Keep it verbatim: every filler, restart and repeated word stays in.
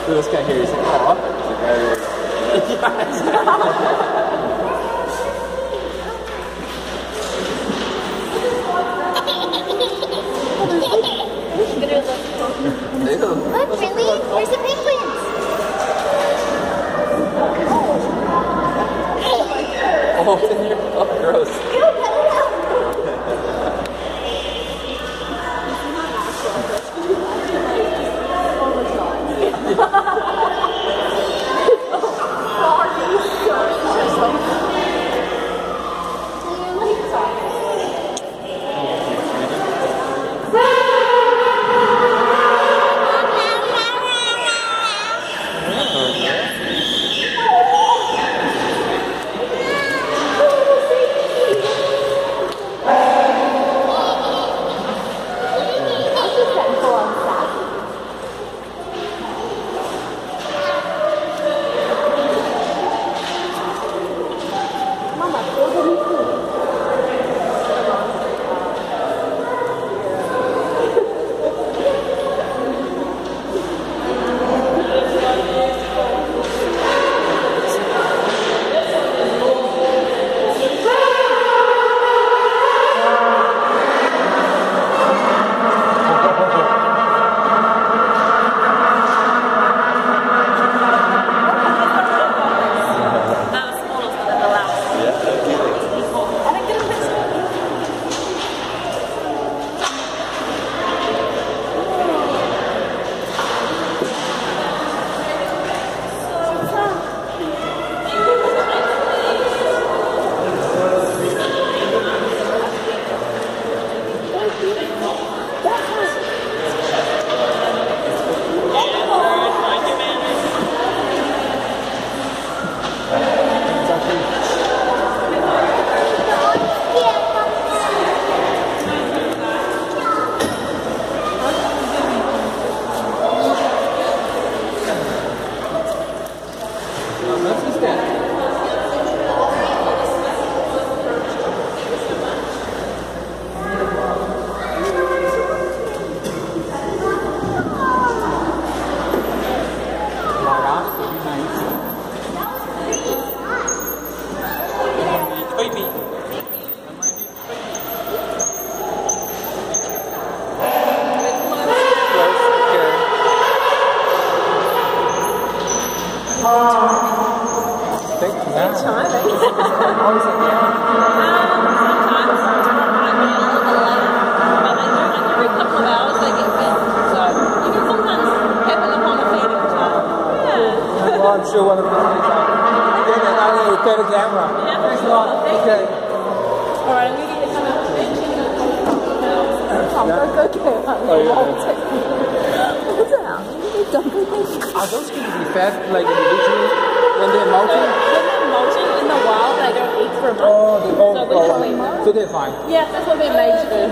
So this guy here, he's like, oh. He's like, Look, really? Where's the penguins? oh, it's in here. Oh, gross. I'm sure one of the things I did it. I don't know, repair the camera. Yeah. Thanks a lot. Okay. All right, I'm going to get some out. Oh, yeah. Are those going to be fed like individually when they're molting? When they're molting in the wild, they don't eat for a month. Oh, they, oh, so, oh, oh. So they're fine. Yeah, that's what they're made to do.